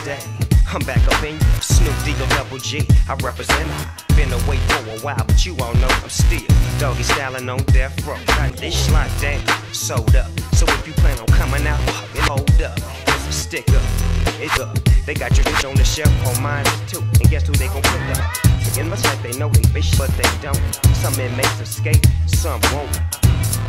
day. I'm back up in you, Snoop Deagle Double G. I represent her. Been away for a while, but you all know I'm still doggy styling on death row. Got this slot down, sold up. So if you plan on coming out, hold up. It's a stick up, it's up. They got your bitch on the shelf, on mine too. And guess who they gon' put up? So it must like they know they bitch, but they don't. Some inmates escape, some won't.